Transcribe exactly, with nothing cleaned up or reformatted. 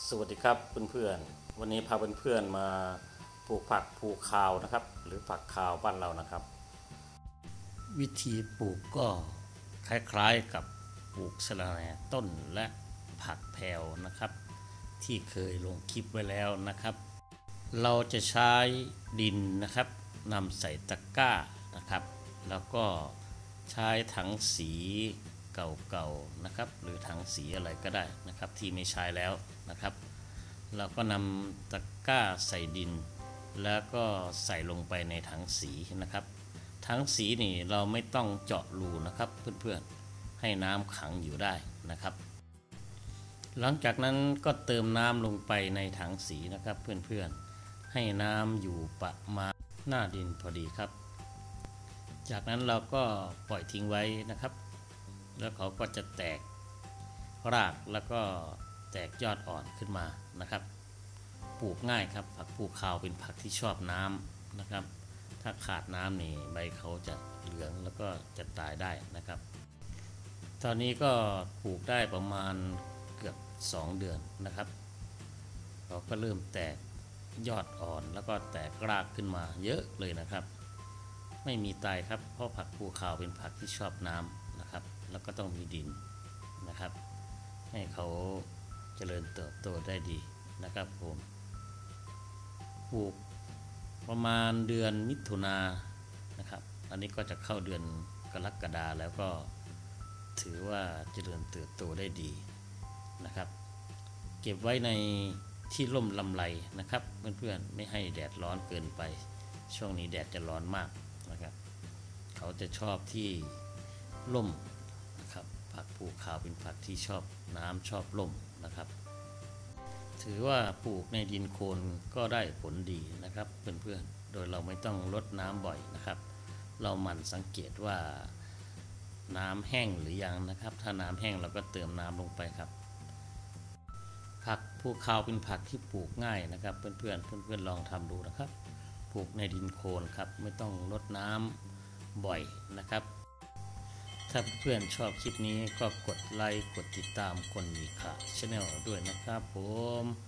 สวัสดีครับเพื่อนๆวันนี้พาเพื่อนๆมาปลูกผักภูคาวนะครับหรือผักคาวบ้านเรานะครับวิธีปลูกก็คล้ายๆกับปลูกสะระแหน่ต้นและผักแพรวนะครับที่เคยลงคลิปไว้แล้วนะครับเราจะใช้ดินนะครับนำใส่ตะกร้านะครับแล้วก็ใช้ถังสีเก่าๆนะครับหรือถังสีอะไรก็ได้นะครับที่ไม่ใช้แล้วนะครับเราก็นำตะกร้าใส่ดินแล้วก็ใส่ลงไปในถังสีนะครับถังสีนี่เราไม่ต้องเจาะรูนะครับเพื่อนๆให้น้ำขังอยู่ได้นะครับหลังจากนั้นก็เติมน้ำลงไปในถังสีนะครับเพื่อนๆให้น้ำอยู่ประมาณหน้าดินพอดีครับจากนั้นเราก็ปล่อยทิ้งไว้นะครับแล้วเขาก็จะแตกรากแล้วก็แตกยอดอ่อนขึ้นมานะครับปลูกง่ายครับผักภูคาวเป็นผักที่ชอบน้ำนะครับถ้าขาดน้ำนี่ใบเขาจะเหลืองแล้วก็จะตายได้นะครับตอนนี้ก็ปลูกได้ประมาณเกือบสองเดือนนะครับเขาก็เริ่มแตกยอดอ่อนแล้วก็แตกรากขึ้นมาเยอะเลยนะครับไม่มีตายครับเพราะผักภูคาวเป็นผักที่ชอบน้ำนะครับแล้วก็ต้องมีดินนะครับให้เขาเจริญเติบโตได้ดีนะครับผมปลูกประมาณเดือนมิถุนายนนะครับอันนี้ก็จะเข้าเดือนกรกฎาแล้วก็ถือว่าเจริญเติบโตได้ดีนะครับเก็บไว้ในที่ร่มลำไรนะครับเพื่อนๆไม่ให้แดดร้อนเกินไปช่วงนี้แดดจะร้อนมากนะครับเขาจะชอบที่ร่มนะครับผักภูคาวเป็นผักที่ชอบน้ำชอบร่มนะครับถือว่าปลูกในดินโคลนก็ได้ผลดีนะครับเพื่อนๆโดยเราไม่ต้องรดน้ำบ่อยนะครับเราหมั่นสังเกตว่าน้ำแห้งหรือยังนะครับถ้าน้ำแห้งเราก็เติมน้ำลงไปครับผักภูคาวเป็นผักที่ปลูกง่ายนะครับเพื่อนๆเพื่อนๆลองทำดูนะครับปลูกในดินโคลนครับไม่ต้องรดน้ำบ่อยนะครับถ้าเพื่อนชอบคลิปนี้ก็กดไลค์กดติดตามคนมีค่า Channel ด้วยนะครับผม